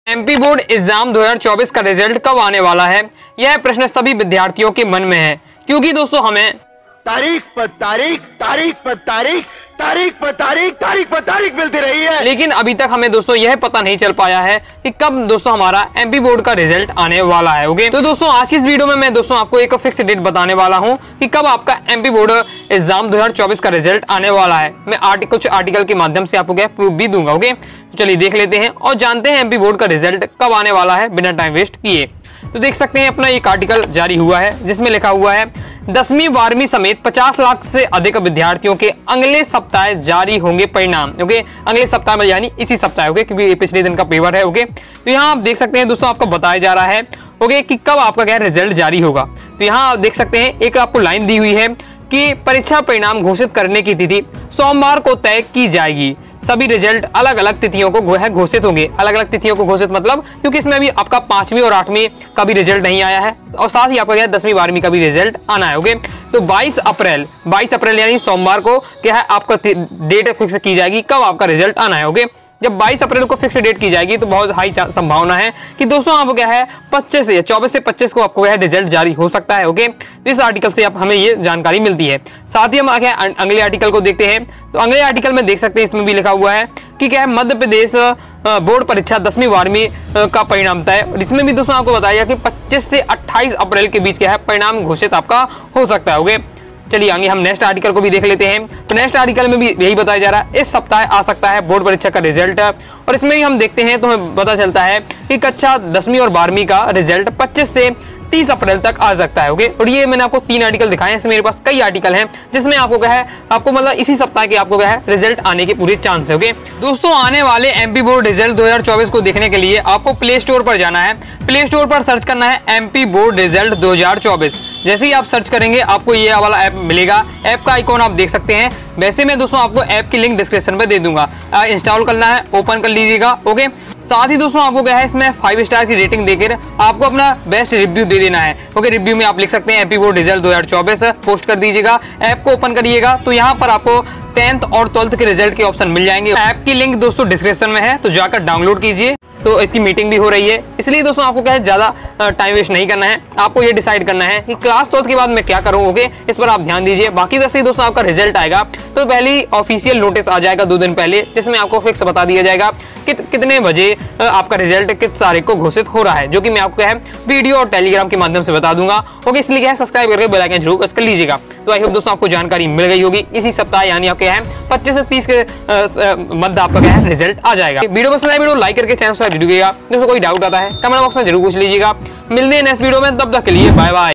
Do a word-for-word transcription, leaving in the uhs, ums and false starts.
MP board exam दो हज़ार चौबीस का रिजल्ट कब आने वाला है? यह प्रश्न सभी विद्यार्थियों के मन में है, क्योंकि दोस्तों हमें तारीख पर तारीख तारीख पर तारीख तारीख पर तारीख तारीख पर तारीख मिलती रही है, लेकिन अभी तक हमें दोस्तों यह पता नहीं चल पाया है कि कब दोस्तों हमारा एमपी बोर्ड का रिजल्ट आने वाला है। ओके, तो दोस्तों आज की इस वीडियो में मैं दोस्तों आपको एक फिक्स डेट बताने वाला हूं कि कब आपका एमपी बोर्ड एग्जाम दो हज़ार चौबीस का रिजल्ट आने वाला है। मैं आर्टिकल कुछ आर्टिकल के माध्यम से आपको क्या प्रूफ भी दूंगा। ओके, तो चलिए देख लेते हैं और जानते हैं एमपी बोर्ड का रिजल्ट कब आने वाला है बिना टाइम वेस्ट किए। तो देख सकते हैं अपना एक आर्टिकल जारी हुआ है जिसमें लिखा हुआ है दसवीं बारहवीं समेत पचास लाख से अधिक विद्यार्थियों के अगले सप्ताह जारी होंगे परिणाम। ओके, अगले सप्ताह में यानी इसी सप्ताह। ओके, क्योंकि ये पिछले दिन का पेपर है। ओके, तो यहाँ आप देख सकते हैं दोस्तों आपको बताया जा रहा है ओके कि कब आपका क्या रिजल्ट जारी होगा। तो यहाँ आप देख सकते हैं एक आपको लाइन दी हुई है कि परीक्षा परिणाम घोषित करने की तिथि सोमवार को तय की जाएगी। सभी रिजल्ट अलग अलग तिथियों को घोषित होंगे। अलग अलग तिथियों को घोषित मतलब क्योंकि इसमें अभी आपका पांचवी और आठवीं का भी रिजल्ट नहीं आया है और साथ ही आपका क्या दसवीं बारहवीं का भी रिजल्ट आना है। ओके, तो बाईस अप्रैल बाईस अप्रैल यानी सोमवार को क्या है आपका डेट फिक्स की जाएगी कब आपका रिजल्ट आना है। ओके, जब बाईस अप्रैल को फिक्स डेट की जाएगी तो बहुत हाई संभावना है कि दोस्तों आपको क्या है पच्चीस से चौबीस से पच्चीस को आपको क्या है रिजल्ट जारी हो सकता है। ओके, तो इस आर्टिकल से आप हमें ये जानकारी मिलती है। साथ ही हम क्या अगले आर्टिकल को देखते हैं। तो अगले आर्टिकल में देख सकते हैं इसमें भी लिखा हुआ है कि क्या है मध्य प्रदेश बोर्ड परीक्षा दसवीं बारहवीं का परिणाम तय। और इसमें भी दोस्तों आपको बताया कि पच्चीस से अट्ठाईस अप्रैल के बीच क्या है परिणाम घोषित आपका हो सकता है। ओके, चलिए आगे हम नेक्स्ट आर्टिकल को भी देख लेते हैं। तो नेक्स्ट आर्टिकल में भी यही बताया जा रहा है इस सप्ताह आ सकता है बोर्ड परीक्षा का रिजल्ट। और इसमें भी हम देखते हैं तो हमें पता चलता है कि कक्षा दसवीं और बारहवीं का रिजल्ट पच्चीस से तीस अप्रैल तक आ सकता है। ओके, और ये मैंने आपको तीन आर्टिकल दिखाए हैं। इसमें मेरे पास कई आर्टिकल हैं जिसमें आपको क्या है आपको मतलब इसी सप्ताह के आपको क्या है रिजल्ट आने के पूरे चांस है। ओके, दोस्तों आने वाले एमपी बोर्ड रिजल्ट दो हज़ार चौबीस को देखने के लिए आपको प्ले स्टोर पर जाना है। प्ले स्टोर पर सर्च करना है एमपी बोर्ड रिजल्ट दो हज़ार चौबीस। जैसे ही आप सर्च करेंगे आपको ये वाला ऐप मिलेगा। ऐप का आइकॉन आप देख सकते हैं। वैसे मैं दोस्तों आपको ऐप की लिंक डिस्क्रिप्शन में दे दूंगा, इंस्टॉल करना है, ओपन कर लीजिएगा। ओके, साथ ही दोस्तों आपको क्या है इसमें फाइव स्टार की रेटिंग देकर आपको अपना बेस्ट रिव्यू दे देना है। ओके, रिव्यू में आप लिख सकते हैं एमपी बोर्ड रिजल्ट दो हज़ार चौबीस पोस्ट कर दीजिएगा। ऐप को ओपन करिएगा तो यहाँ पर आपको टेंथ और ट्वेल्थ के रिजल्ट के ऑप्शन मिल जाएंगे। ऐप की लिंक दोस्तों डिस्क्रिप्शन में है, तो जाकर डाउनलोड कीजिए। तो इसकी मीटिंग भी हो रही है, इसलिए दोस्तों आपको क्या है ज्यादा टाइम वेस्ट नहीं करना है। आपको ये डिसाइड करना है कि क्लास ट्वेल्थ के बाद मैं क्या करूँ। ओके, इस पर आप ध्यान दीजिए। बाकी जैसे ही दोस्तों आपका रिजल्ट आएगा तो पहली ऑफिशियल नोटिस आ जाएगा दो दिन पहले, जिसमें आपको फिक्स बता दिया जाएगा कि कितने बजे आपका रिजल्ट किस तारीख को घोषित हो रहा है, जो कि मैं आपको है वीडियो और टेलीग्राम के माध्यम से बता दूंगा। ओके, इसलिए क्या है सब्सक्राइब करके बेल आइकन जरूर प्रेस कर लीजिएगा। तो आई होप दोस्तों आपको जानकारी मिल गई होगी। इसी सप्ताह यानी आपके है पच्चीस से तीस के मध्य आपका क्या है रिजल्ट आ जाएगा। वीडियो पसंद आए वीडियो लाइक करके चैनल सब्सक्राइब कीजिएगा। दोस्तों कोई डाउट आता है कमेंट बॉक्स में जरूर पूछ लीजिएगा। मिलते हैं नेक्स्ट वीडियो में, तब तक के लिए बाय बाय।